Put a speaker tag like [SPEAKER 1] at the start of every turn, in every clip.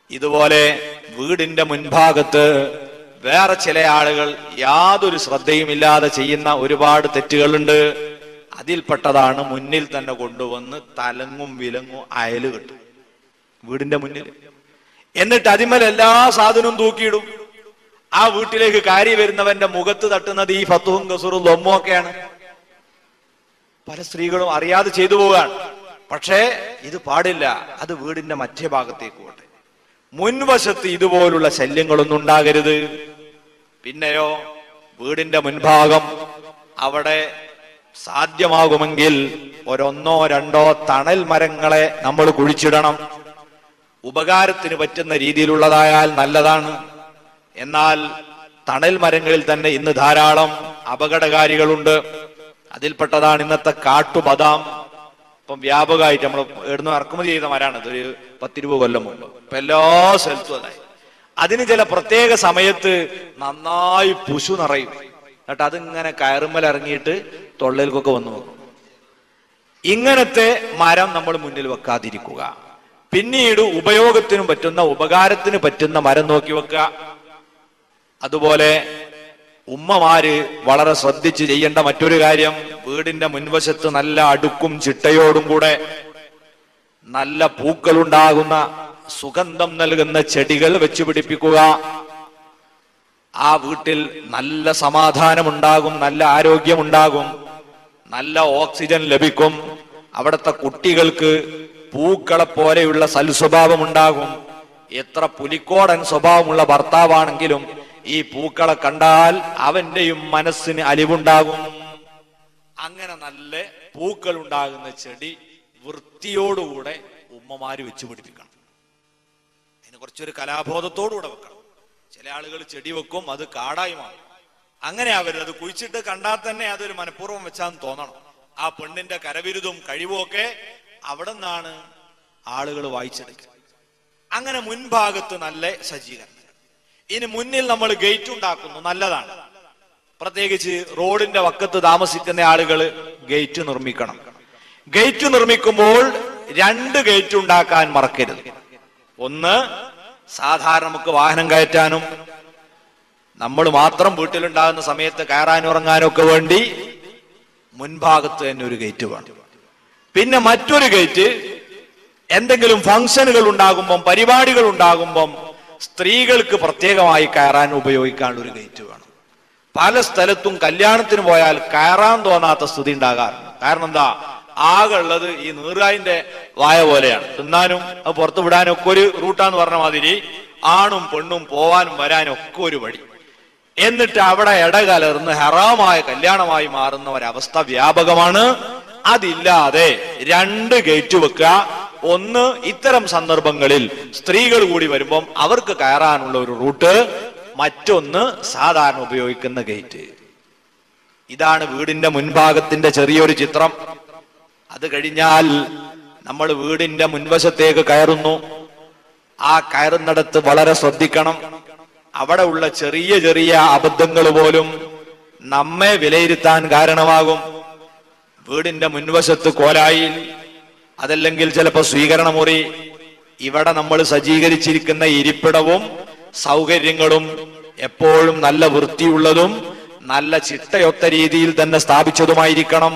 [SPEAKER 1] ഇതുപോലെ വീടിന്റെ മുൻഭാഗത്ത് വേറെ ചില ആളുകൾ യാതൊരു ശ്രദ്ധയുമില്ലാതെ ചെയ്യുന്ന ഒരുപാട് തെറ്റുകളുണ്ട്. അതിൽപ്പെട്ടതാണ് മുന്നിൽ തന്നെ കൊണ്ടുവന്ന് തലങ്ങും വിലങ്ങും അയല് കെട്ടും വീടിന്റെ മുന്നിൽ. എന്നിട്ട് അതിന്മേൽ എല്ലാ സാധനവും തൂക്കിയിടും. ആ വീട്ടിലേക്ക് കയറി വരുന്നവന്റെ മുഖത്ത് തട്ടുന്നത് ഈ ഫത്തുഹും കസൂറും ലൊമ്മൊക്കെയാണ്. പല സ്ത്രീകളും അറിയാതെ ചെയ്തു പോവുകയാണ്. പക്ഷേ ഇത് പാടില്ല. അത് വീടിന്റെ മറ്റേ ഭാഗത്തേക്ക് പോട്ടെ. മുൻവശത്ത് ഇതുപോലുള്ള ശല്യങ്ങളൊന്നും ഉണ്ടാകരുത്. പിന്നെയോ വീടിന്റെ മുൻഭാഗം അവിടെ സാധ്യമാകുമെങ്കിൽ ഒരൊന്നോ രണ്ടോ തണൽ മരങ്ങളെ നമ്മൾ കുഴിച്ചിടണം. ഉപകാരത്തിന് പറ്റുന്ന രീതിയിലുള്ളതായാൽ നല്ലതാണ്. എന്നാൽ തണൽ മരങ്ങളിൽ തന്നെ ഇന്ന് ധാരാളം അപകടകാരികളുണ്ട്. അതിൽപ്പെട്ടതാണ് ഇന്നത്തെ കാട്ടുബദാം. ഇപ്പം വ്യാപകമായിട്ട് നമ്മൾ എവിടുന്ന് ഇറക്കുമതി ചെയ്ത മരമാണ്. ഇതൊരു 10-20 കൊല്ലം മുമ്പ്. ഇപ്പൊ എല്ലാ സ്ഥലത്തും അതായി. അതിന് ചില പ്രത്യേക സമയത്ത് നന്നായി പുശു നിറയും. എന്നിട്ട് അതിങ്ങനെ കയറുമ്മൽ ഇറങ്ങിയിട്ട് തൊള്ളയിൽക്കൊക്കെ വന്നു നോക്കും. ഇങ്ങനത്തെ മരം നമ്മൾ മുന്നിൽ വെക്കാതിരിക്കുക. പിന്നീട് ഉപയോഗത്തിനും പറ്റുന്ന ഉപകാരത്തിന് പറ്റുന്ന മരം നോക്കി വെക്കുക. അതുപോലെ ഉമ്മമാര് വളരെ ശ്രദ്ധിച്ച് ചെയ്യേണ്ട മറ്റൊരു കാര്യം, വീടിന്റെ മുൻവശത്ത് നല്ല അടുക്കും ചിട്ടയോടും കൂടെ നല്ല പൂക്കളുണ്ടാകുന്ന സുഗന്ധം നൽകുന്ന ചെടികൾ വെച്ചു പിടിപ്പിക്കുക. ആ വീട്ടിൽ നല്ല സമാധാനമുണ്ടാകും, നല്ല ആരോഗ്യമുണ്ടാകും, നല്ല ഓക്സിജൻ ലഭിക്കും. അവിടുത്തെ കുട്ടികൾക്ക് പൂക്കളെ പോലെയുള്ള സൽസ്വഭാവം ഉണ്ടാകും. എത്ര പുലിക്കോടൻ സ്വഭാവമുള്ള ഭർത്താവാണെങ്കിലും ഈ പൂക്കളെ കണ്ടാൽ അവന്റെയും മനസ്സിന് അലിവുണ്ടാകും. അങ്ങനെ നല്ല പൂക്കൾ ഉണ്ടാകുന്ന ചെടി വൃത്തിയോടുകൂടെ ഉമ്മമാര് വെച്ചു പിടിപ്പിക്കണം. അതിന് കുറച്ചൊരു കലാബോധത്തോടുകൂടെ വെക്കണം. ചില ആളുകൾ ചെടി വെക്കും, അത് കാടായി മാറും. അങ്ങനെ ആവരുത്. അത് കുഴിച്ചിട്ട് കണ്ടാൽ തന്നെ അതൊരു മനഃപൂർവ്വം വെച്ചാന്ന് തോന്നണം. ആ പെണ്ണിന്റെ കരവിരുതും കഴിവും ഒക്കെ അവിടെ നിന്നാണ് ആളുകൾ വായിച്ചെടുക്കുക. അങ്ങനെ മുൻഭാഗത്ത് നല്ല സജ്ജീകരണം. ഇനി മുന്നിൽ നമ്മൾ ഗേറ്റ് ഉണ്ടാക്കുന്നു, നല്ലതാണ്. പ്രത്യേകിച്ച് റോഡിന്റെ വക്കത്ത് താമസിക്കുന്ന ആളുകൾ ഗേറ്റ് നിർമ്മിക്കണം. ഗേറ്റ് നിർമ്മിക്കുമ്പോൾ 2 ഗേറ്റ് ഉണ്ടാക്കാൻ മറക്കരുത്. ഒന്ന്, സാധാരണ നമുക്ക് വാഹനം കയറ്റാനും നമ്മൾ മാത്രം വീട്ടിലുണ്ടാകുന്ന സമയത്ത് കയറാനും ഇറങ്ങാനും ഒക്കെ വേണ്ടി മുൻഭാഗത്ത് തന്നെ ഒരു ഗേറ്റ് വേണം. പിന്നെ മറ്റൊരു ഗേറ്റ് എന്തെങ്കിലും ഫംഗ്ഷനുകൾ ഉണ്ടാകുമ്പം, പരിപാടികൾ ഉണ്ടാകുമ്പം സ്ത്രീകൾക്ക് പ്രത്യേകമായി കയറാൻ ഉപയോഗിക്കാനുള്ള ഒരു ഗേറ്റ് വേണം. പല സ്ഥലത്തും കല്യാണത്തിന് പോയാൽ കയറാൻ തോന്നാത്ത സ്ഥിതി ഉണ്ടാകാറുണ്ട്. കാരണം എന്താ? ആകെ ഉള്ളത് ഈ നീറായിന്റെ വായ പോലെയാണ്. തിന്നാനും അത് പുറത്തു വിടാനും ഒക്കെ ഒരു റൂട്ടാന്ന് പറഞ്ഞ മാതിരി ആണും പെണ്ണും പോവാനും വരാനും ഒക്കെ ഒരു വഴി. എന്നിട്ട് അവിടെ ഇടകലർന്ന് ഹറാമായ കല്യാണമായി മാറുന്ന ഒരവസ്ഥ വ്യാപകമാണ്. അതില്ലാതെ 2 ഗേറ്റ് വെക്കുക. ഒന്ന്, ഇത്തരം സന്ദർഭങ്ങളിൽ സ്ത്രീകൾ കൂടി വരുമ്പം അവർക്ക് കയറാനുള്ള ഒരു റൂട്ട്. മറ്റൊന്ന്, സാധാരണ ഉപയോഗിക്കുന്ന ഗേറ്റ്. ഇതാണ് വീടിന്റെ മുൻഭാഗത്തിന്റെ ചെറിയൊരു ചിത്രം. അത് കഴിഞ്ഞാൽ നമ്മൾ വീടിന്റെ മുൻവശത്തേക്ക് കയറുന്നു. ആ കയറുന്നിടത്ത് വളരെ ശ്രദ്ധിക്കണം. അവിടെ ഉള്ള ചെറിയ ചെറിയ അബദ്ധങ്ങൾ പോലും നമ്മെ വിലയിരുത്താൻ കാരണമാകും. വീടിന്റെ മുൻവശത്ത് കോലായി, അതല്ലെങ്കിൽ ചിലപ്പോൾ സ്വീകരണ മുറി, ഇവിടെ നമ്മൾ സജ്ജീകരിച്ചിരിക്കുന്ന ഇരിപ്പിടവും സൗകര്യങ്ങളും എപ്പോഴും നല്ല വൃത്തിയുള്ളതും നല്ല ചിട്ടയൊത്ത രീതിയിൽ തന്നെ സ്ഥാപിച്ചതുമായിരിക്കണം.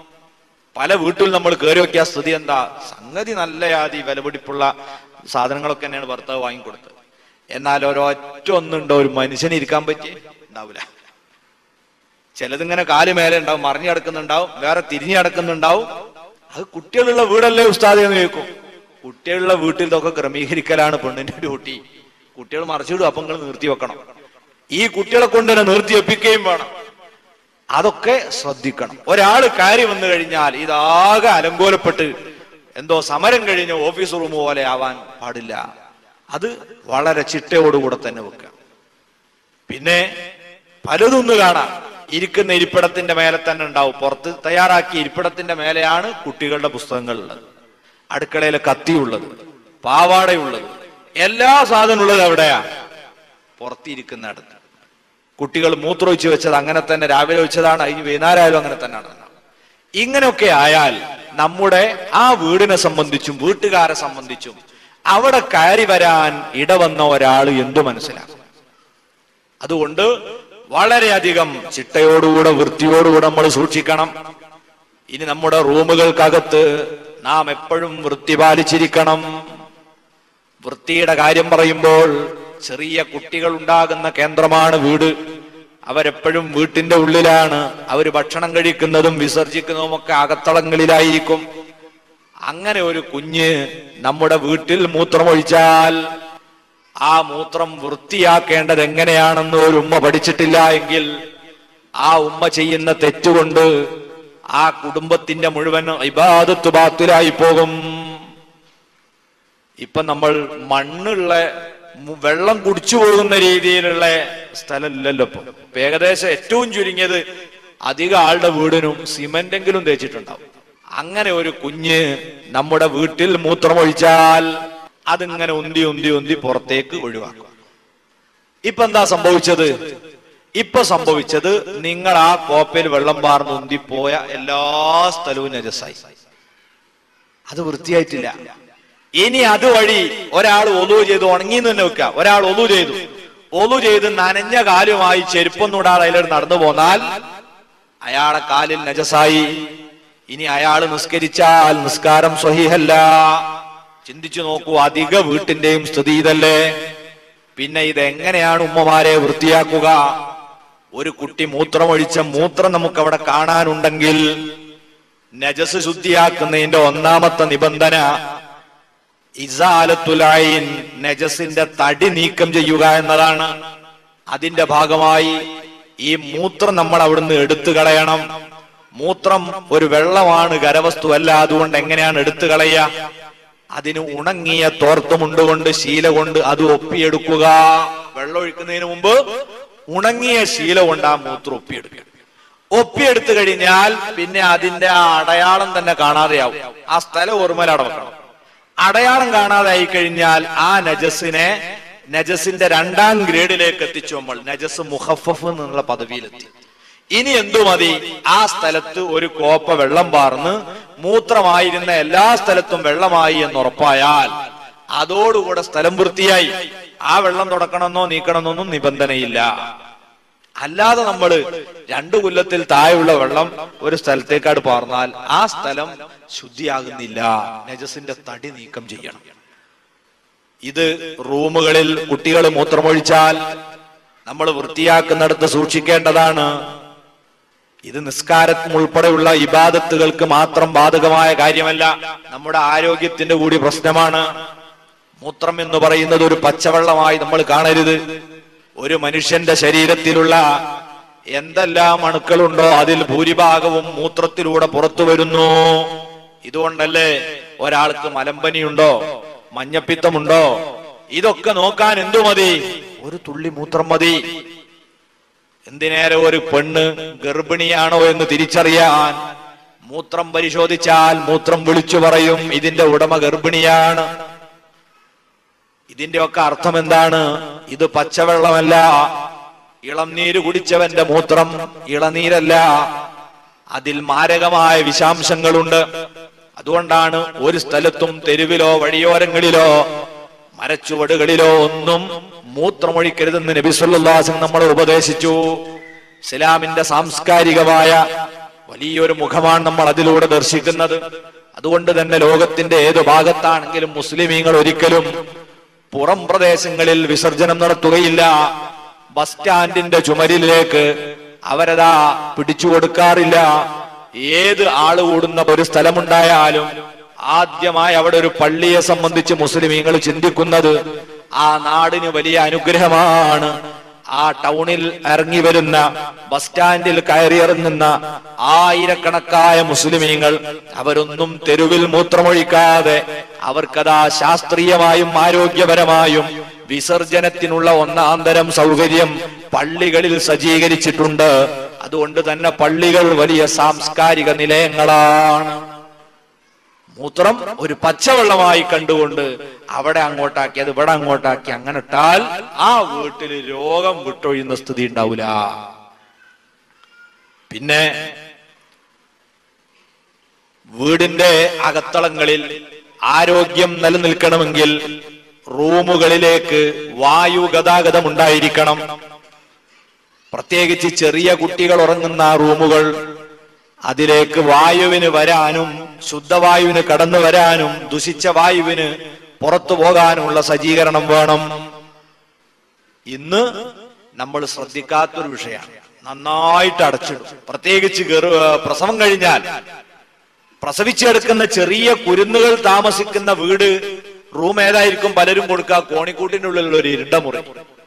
[SPEAKER 1] പല വീട്ടിൽ നമ്മൾ കയറി വെക്കിയ സ്ഥിതി എന്താ? സംഗതി നല്ല ആദി വിലപിടിപ്പുള്ള സാധനങ്ങളൊക്കെ തന്നെയാണ് ഭർത്താവ് വാങ്ങിക്കൊടുത്തത്. എന്നാൽ ഒരൊറ്റ ഒന്നുണ്ടോ ഒരു മനുഷ്യന് ഇരിക്കാൻ പറ്റി ഉണ്ടാവില്ല. ചിലതിങ്ങനെ കാല് മേലെ ഉണ്ടാവും, മറിഞ്ഞു കിടക്കുന്നുണ്ടാവും, വേറെ തിരിഞ്ഞു കിടക്കുന്നുണ്ടാവും. അത് കുട്ടികളുള്ള വീടല്ലേ ഉസ്താദ് എന്ന് കേൾക്കും. കുട്ടികളുള്ള വീട്ടിൽ ഇതൊക്കെ ക്രമീകരിക്കലാണ് പെണ്ണിന്റെ ഡ്യൂട്ടി. കുട്ടികൾ മറിച്ചിടും, അപ്പം നിങ്ങൾ നിർത്തി വെക്കണം. ഈ കുട്ടികളെ കൊണ്ട് തന്നെ നിർത്തി വെപ്പിക്കുകയും വേണം. അതൊക്കെ ശ്രദ്ധിക്കണം. ഒരാൾ കയറി വന്നു കഴിഞ്ഞാൽ ഇതാകെ അലങ്കോലപ്പെട്ട് എന്തോ സമരം കഴിഞ്ഞ ഓഫീസ് റൂം പോലെ ആവാൻ പാടില്ല. അത് വളരെ ചിട്ടയോടുകൂടെ തന്നെ വെക്കുക. പിന്നെ പലതൊന്ന് കാണാം. ഇരിക്കുന്ന ഇരിപ്പിടത്തിന്റെ മേലെ തന്നെ ഉണ്ടാവും. പുറത്ത് തയ്യാറാക്കിയ ഇരിപ്പിടത്തിന്റെ മേലെയാണ് കുട്ടികളുടെ പുസ്തകങ്ങൾ ഉള്ളത്, അടുക്കളയിലെ കത്തിയുള്ളത്, പാവാടയുള്ളത്, എല്ലാ സാധനവും ഉള്ളത് എവിടെയാ? പുറത്തിരിക്കുന്ന അടുത്ത്. കുട്ടികൾ മൂത്രമൊഴിച്ച് വെച്ചത് അങ്ങനെ തന്നെ രാവിലെ വെച്ചതാണ്, അതിന് വൈകുന്നേരമായാലും അങ്ങനെ തന്നെയാണ്. ഇങ്ങനെയൊക്കെ ആയാൽ നമ്മുടെ ആ വീടിനെ സംബന്ധിച്ചും വീട്ടുകാരെ സംബന്ധിച്ചും അവിടെ കയറി വരാൻ ഇടവന്ന ഒരാൾ എന്തു മനസ്സിലാക്കും? അതുകൊണ്ട് വളരെയധികം ചിട്ടയോടുകൂടെ വൃത്തിയോടുകൂടെ നമ്മൾ സൂക്ഷിക്കണം. ഇനി നമ്മുടെ റൂമുകൾക്കകത്ത് നാം എപ്പോഴും വൃത്തി പാലിച്ചിരിക്കണം. വൃത്തിയുടെ കാര്യം പറയുമ്പോൾ ചെറിയ കുട്ടികൾ ഉണ്ടാകുന്ന കേന്ദ്രമാണ് വീട്. അവരെപ്പോഴും വീട്ടിന്റെ ഉള്ളിലാണ്. അവർ ഭക്ഷണം കഴിക്കുന്നതും വിസർജിക്കുന്നതും ഒക്കെ അകത്തളങ്ങളിലായിരിക്കും. അങ്ങനെ ഒരു കുഞ്ഞ് നമ്മുടെ വീട്ടിൽ മൂത്രമൊഴിച്ചാൽ ആ മൂത്രം വൃത്തിയാക്കേണ്ടത് എങ്ങനെയാണെന്ന് ഒരു ഉമ്മ പഠിച്ചിട്ടില്ല എങ്കിൽ ആ ഉമ്മ ചെയ്യുന്ന തെറ്റുകൊണ്ട് ആ കുടുംബത്തിന്റെ മുഴുവൻ ഇബാദത്ത് ബാത്തിലായി പോകും. ഇപ്പൊ നമ്മൾ മണ്ണുള്ള വെള്ളം കുടിച്ചു പോകുന്ന രീതിയിലുള്ള സ്ഥലമില്ലല്ലോ ഇപ്പൊ. ഏകദേശം ഏറ്റവും ചുരുങ്ങിയത് അധിക ആളുടെ വീടിനും സിമെന്റെങ്കിലും തേച്ചിട്ടുണ്ടാവും. അങ്ങനെ ഒരു കുഞ്ഞ് നമ്മുടെ വീട്ടിൽ മൂത്രമൊഴിച്ചാൽ അതിങ്ങനെ ഉന്തി ഉന്തി ഉന്തി പുറത്തേക്ക് ഒഴിവാക്കും. ഇപ്പൊ എന്താ സംഭവിച്ചത്? ഇപ്പൊ സംഭവിച്ചത് നിങ്ങൾ ആ കോപ്പയിൽ വെള്ളം പാർന്ന് ഉന്തിപ്പോയ എല്ലാ സ്ഥലവും നജസായി. അത് വൃത്തിയായിട്ടില്ല. ഇനി അതുവഴി ഒരാൾ ഒളു ചെയ്ത് ഉണങ്ങിന്ന് തന്നെ വെക്കുക. ഒരാൾ ഒളു ചെയ്ത് നനഞ്ഞ കാലുമായി ചെരുപ്പൊന്നൂടാതെ അതിലൂടെ നടന്നു പോന്നാൽ അയാളെ കാലിൽ നജസായി. ഇനി അയാൾ നിസ്കരിച്ചാൽ നിസ്കാരം സ്വഹീഹല്ല. ചിന്തിച്ചു നോക്കൂ, അധിക വീട്ടിന്റെയും സ്ഥിതി ഇതല്ലേ? പിന്നെ ഇതെങ്ങനെയാണ് ഉമ്മമാരെ വൃത്തിയാക്കുക? ഒരു കുട്ടി മൂത്രമൊഴിച്ച മൂത്രം നമുക്ക് അവിടെ കാണാനുണ്ടെങ്കിൽ നജസ് ശുദ്ധിയാക്കുന്നതിന്റെ ഒന്നാമത്തെ നിബന്ധന ഇസാലത്തുൽ ഐൻ, നജസിന്റെ തടി നീക്കം ചെയ്യുക എന്നതാണ്. അതിന്റെ ഭാഗമായി ഈ മൂത്രം നമ്മൾ അവിടുന്ന് എടുത്തു കളയണം. മൂത്രം ഒരു വെള്ളമാണ്, ഖരവസ്തുവല്ല. അതുകൊണ്ട് എങ്ങനെയാണ് എടുത്തു കളയുക? അതിന് ഉണങ്ങിയ തോർത്തുമുണ്ടുകൊണ്ട് ശീല കൊണ്ട് അത് ഒപ്പിയെടുക്കുക. വെള്ളം ഒഴിക്കുന്നതിന് മുമ്പ് ഉണങ്ങിയ ശീല കൊണ്ട് ആ മൂത്രം ഒപ്പിയെടുക്കുക. ഒപ്പിയെടുത്തു കഴിഞ്ഞാൽ പിന്നെ അതിന്റെ ആ അടയാളം തന്നെ കാണാതെയാവും. ആ സ്ഥലം ഓർമ്മയിലവിടെ വെക്കണം. അടയാളം കാണാതായി കഴിഞ്ഞാൽ ആ നജസിന്റെ രണ്ടാം ഗ്രേഡിലേക്ക് എത്തിച്ചു. നമ്മൾ നജസ് മുഖഫഫ് എന്നുള്ള പദവിയിലെത്തി. ഇനി എന്തു മതി? ആ സ്ഥലത്ത് ഒരു കോപ്പ വെള്ളം പാർന്ന് മൂത്രമായിരുന്ന എല്ലാ സ്ഥലത്തും വെള്ളമായി എന്ന് ഉറപ്പായാൽ അതോടുകൂടെ സ്ഥലം വൃത്തിയായി. ആ വെള്ളം തുടക്കണമെന്നോ നീക്കണമെന്നൊന്നും നിബന്ധനയില്ല. അല്ലാതെ നമ്മൾ 2 കൊല്ലത്തിൽ താഴെയുള്ള വെള്ളം ഒരു സ്ഥലത്തേക്കാട് പാർന്നാൽ ആ സ്ഥലം ശുദ്ധിയാകുന്നില്ല. നജസിന്റെ തടി നീക്കം ചെയ്യണം. ഇത് റൂമുകളിൽ കുട്ടികൾ മൂത്രമൊഴിച്ചാൽ നമ്മൾ വൃത്തിയാക്കുന്നിടത്ത് സൂക്ഷിക്കേണ്ടതാണ്. ഇത് നിസ്കാരം ഉൾപ്പെടെയുള്ള ഇബാദത്തുകൾക്ക് മാത്രം ബാധകമായ കാര്യമല്ല, നമ്മുടെ ആരോഗ്യത്തിന്റെ കൂടി പ്രശ്നമാണ്. മൂത്രം എന്ന് പറയുന്നത് ഒരു പച്ചവെള്ളമായി നമ്മൾ കാണരുത്. ഒരു മനുഷ്യന്റെ ശരീരത്തിലുള്ള എന്തെല്ലാം അണുക്കളുണ്ടോ അതിൽ ഭൂരിഭാഗവും മൂത്രത്തിലൂടെ പുറത്തു വരുന്നു. ഇതുകൊണ്ടല്ലേ ഒരാൾക്ക് മലമ്പനിയുണ്ടോ, മഞ്ഞപ്പിത്തമുണ്ടോ, ഇതൊക്കെ നോക്കാൻ എന്തു മതി? ഒരു തുള്ളി മൂത്രം മതി. എന്തിനേറെ ഒരു പെണ്ണ് ഗർഭിണിയാണോ എന്ന് തിരിച്ചറിയാൻ മൂത്രം പരിശോധിച്ചാൽ മൂത്രം വിളിച്ചു പറയും ഇതിന്റെ ഉടമ ഗർഭിണിയാണ്. ഇതിന്റെ ഒക്കെ അർത്ഥം എന്താണ്? ഇത് പച്ചവെള്ളമല്ല. ഇളനീര് കുടിച്ചവന്റെ മൂത്രം ഇളനീരല്ല, അതിൽ മാരകമായ വിഷാംശങ്ങളുണ്ട്. അതുകൊണ്ടാണ് ഒരു സ്ഥലത്തും തെരുവിലോ വഴിയോരങ്ങളിലോ മരച്ചുവടുകളിലോ ഒന്നും മൂത്രമൊഴിക്കരുതെന്ന് നബി സല്ലല്ലാഹു അലൈഹി വസല്ലം നമ്മളെ ഉപദേശിച്ചു. ഇസ്ലാമിന്റെ സാംസ്കാരികമായ വലിയൊരു മുഖമാണ് നമ്മൾ അതിലൂടെ ദർശിക്കുന്നത്. അതുകൊണ്ട് തന്നെ ലോകത്തിന്റെ ഏതു ഭാഗത്താണെങ്കിലും മുസ്ലിമീങ്ങൾ ഒരിക്കലും പുറം പ്രദേശങ്ങളിൽ വിസർജനം നടത്തുകയില്ല. ബസ് സ്റ്റാൻഡിന്റെ ചുമരിലേക്ക് അവരതാ പിടിച്ചു കൊടുക്കാറില്ല. ഏത് ആള് കൂടുന്ന ഒരു സ്ഥലമുണ്ടായാലും ആദ്യമായി അവിടെ ഒരു പള്ളിയെ സംബന്ധിച്ച് മുസ്ലിമീങ്ങൾ ചിന്തിക്കുന്നത് ആ നാടിന് വലിയ അനുഗ്രഹമാണ്. ആ ടൗണിൽ ഇറങ്ങി വരുന്ന ബസ് സ്റ്റാൻഡിൽ കയറിയിറങ്ങുന്ന ആയിരക്കണക്കായ മുസ്ലിമീങ്ങൾ അവരൊന്നും തെരുവിൽ മൂത്രമൊഴിക്കാതെ അവർക്കതാ ശാസ്ത്രീയമായും ആരോഗ്യപരമായും വിസർജനത്തിനുള്ള ഒന്നാന്തരം സൗകര്യം പള്ളികളിൽ സജ്ജീകരിച്ചിട്ടുണ്ട്. അതുകൊണ്ട് തന്നെ പള്ളികൾ വലിയ സാംസ്കാരിക നിലയങ്ങളാണ്. മൂത്രം ഒരു പച്ചവെള്ളമായി കണ്ടുകൊണ്ട് അവിടെ അങ്ങോട്ടാക്കി അത് ഇവിടെ അങ്ങോട്ടാക്കി അങ്ങനെ ഇട്ടാൽ ആ വീട്ടിൽ രോഗം വിട്ടൊഴിയുന്ന സ്ഥിതി ഉണ്ടാവില്ല. പിന്നെ വീടിന്റെ അകത്തളങ്ങളിൽ ആരോഗ്യം നിലനിൽക്കണമെങ്കിൽ റൂമുകളിലേക്ക് വായു ഗതാഗതം ഉണ്ടായിരിക്കണം. പ്രത്യേകിച്ച് ചെറിയ കുട്ടികൾ ഉറങ്ങുന്ന റൂമുകൾ, അതിലേക്ക് വായുവിന് വരാനും ശുദ്ധവായുവിന് കടന്നു വരാനും ദുഷിച്ച വായുവിന് പുറത്തു പോകാനുള്ള സജ്ജീകരണം വേണം. ഇന്ന് നമ്മൾ ശ്രദ്ധിക്കാത്തൊരു വിഷയമാണ്. നന്നായിട്ട് അടച്ചിടും. പ്രത്യേകിച്ച് പ്രസവം കഴിഞ്ഞാൽ പ്രസവിച്ചെടുക്കുന്ന ചെറിയ കുരുന്നുകൾ താമസിക്കുന്ന വീട് റൂം ഏതായിരിക്കും പലരും കൊടുക്കുക? കോണിക്കൂട്ടിനുള്ളിലുള്ള ഒരു ഇരുണ്ട മുറി.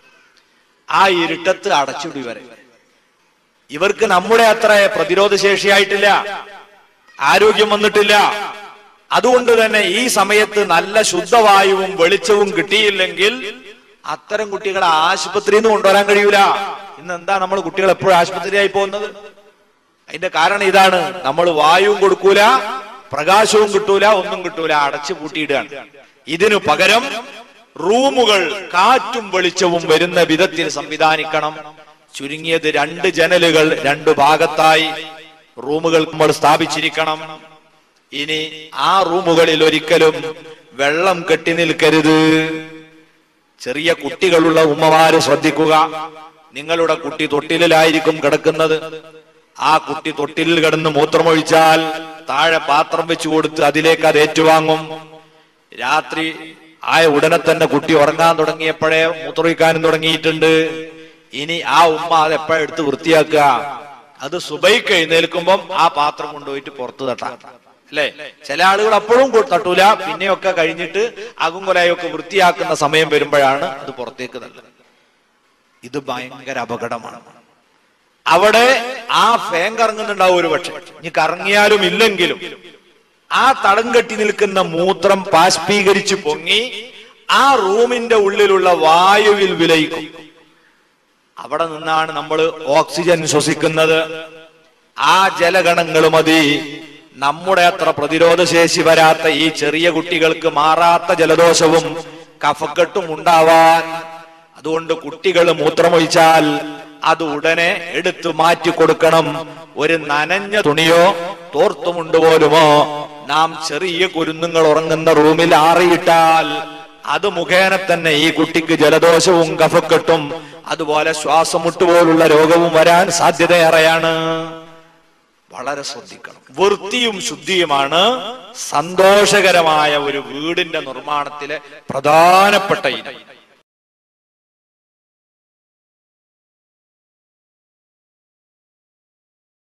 [SPEAKER 1] ആ ഇരുട്ടത്ത് അടച്ചിടും ഇവരെ. ഇവർക്ക് നമ്മുടെ അത്ര പ്രതിരോധ ശേഷിയായിട്ടില്ല, ആരോഗ്യം വന്നിട്ടില്ല. അതുകൊണ്ട് തന്നെ ഈ സമയത്ത് നല്ല ശുദ്ധവായുവും വെളിച്ചവും കിട്ടിയില്ലെങ്കിൽ അത്തരം കുട്ടികളെ ആശുപത്രിയിൽ നിന്ന് കൊണ്ടുവരാൻ കഴിയൂല. ഇന്ന് എന്താ നമ്മൾ കുട്ടികൾ എപ്പോഴും ആശുപത്രിയായി പോകുന്നത്? അതിന്റെ കാരണം ഇതാണ്. നമ്മൾ വായുവും കൊടുക്കൂല, പ്രകാശവും കിട്ടൂല, ഒന്നും കിട്ടൂല, അടച്ചു പൂട്ടിയിടുകയാണ്. ഇതിനു പകരം റൂമുകൾ കാറ്റും വെളിച്ചവും വരുന്ന വിധത്തിൽ സംവിധാനിക്കണം. ചുരുങ്ങിയത് 2 ജനലുകൾ 2 ഭാഗത്തായി റൂമുകൾ നമ്മൾ സ്ഥാപിച്ചിരിക്കണം. ഇനി ആ റൂമുകളിൽ ഒരിക്കലും വെള്ളം കെട്ടി നിൽക്കരുത്. ചെറിയ കുട്ടികളുള്ള ഉമ്മമാര് ശ്രദ്ധിക്കുക. നിങ്ങളുടെ കുട്ടി തൊട്ടിലായിരിക്കും കിടക്കുന്നത്. ആ കുട്ടി തൊട്ടിലിൽ കിടന്ന് മൂത്രമൊഴിച്ചാൽ താഴെ പാത്രം വെച്ചു കൊടുത്ത് അതിലേക്ക് അത് ഏറ്റുവാങ്ങും. രാത്രി ആയ ഉടനെ തന്നെ കുട്ടി ഉറങ്ങാൻ തുടങ്ങിയപ്പോഴേ മൂത്രമൊഴിക്കാനും തുടങ്ങിയിട്ടുണ്ട്. ഇനി ആ ഉമ്മ അത് എപ്പോഴെടുത്ത് വൃത്തിയാക്കുക? അത് സുബൈക്ക് എഴുന്നേൽക്കുമ്പം ആ പാത്രം കൊണ്ടുപോയിട്ട് പുറത്തു തട്ടാം, അല്ലെ? ചില ആളുകൾ അപ്പോഴും തട്ടൂല, പിന്നെയൊക്കെ കഴിഞ്ഞിട്ട് അകുംകൊലയൊക്കെ വൃത്തിയാക്കുന്ന സമയം വരുമ്പോഴാണ് അത് പുറത്തേക്ക് തള്ളുന്നത്. ഇത് ഭയങ്കര അപകടമാണ്. അവിടെ ആ ഫാൻ കറങ്ങുന്നുണ്ടാവും ഒരു പക്ഷെ. ഇനി കറങ്ങിയാലും ഇല്ലെങ്കിലും ആ തടം കെട്ടി നിൽക്കുന്ന മൂത്രം ബാഷ്പീകരിച്ച് പൊങ്ങി ആ റൂമിന്റെ ഉള്ളിലുള്ള വായുവിൽ വിലയിക്കും. അവിടെ നിന്നാണ് നമ്മൾ ഓക്സിജൻ ശ്വസിക്കുന്നത്. ആ ജലഗണങ്ങൾ മതി നമ്മുടെ അത്ര പ്രതിരോധ ശേഷി വരാത്ത ഈ ചെറിയ കുട്ടികൾക്ക് മാറാത്ത ജലദോഷവും കഫക്കെട്ടും ഉണ്ടാവാൻ. അതുകൊണ്ട് കുട്ടികൾ മൂത്രമൊഴിച്ചാൽ അത് ഉടനെ എടുത്തു മാറ്റി കൊടുക്കണം. ഒരു നനഞ്ഞ തുണിയോ തോർത്തുമുണ്ട് പോലുമോ നാം ചെറിയ കുരുന്നുങ്ങൾ ഉറങ്ങുന്ന റൂമിൽ ആറിയിട്ടാൽ അത് മുഖേന തന്നെ ഈ കുട്ടിക്ക് ജലദോഷവും കഫക്കെട്ടും അതുപോലെ ശ്വാസമുട്ടുപോലുള്ള രോഗവും വരാൻ സാധ്യതയേറെയാണ്. വളരെ ശ്രദ്ധിക്കണം. വൃത്തിയും ശുദ്ധിയുമാണ് സന്തോഷകരമായ ഒരു വീടിന്റെ നിർമ്മാണത്തിലെ പ്രധാനപ്പെട്ട ഇനം.